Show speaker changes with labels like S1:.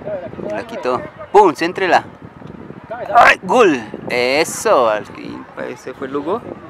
S1: La quitó. ¡Pum! Céntrela. ¡Ay! ¡Gol! Eso, al fin. Ese fue el Lugo.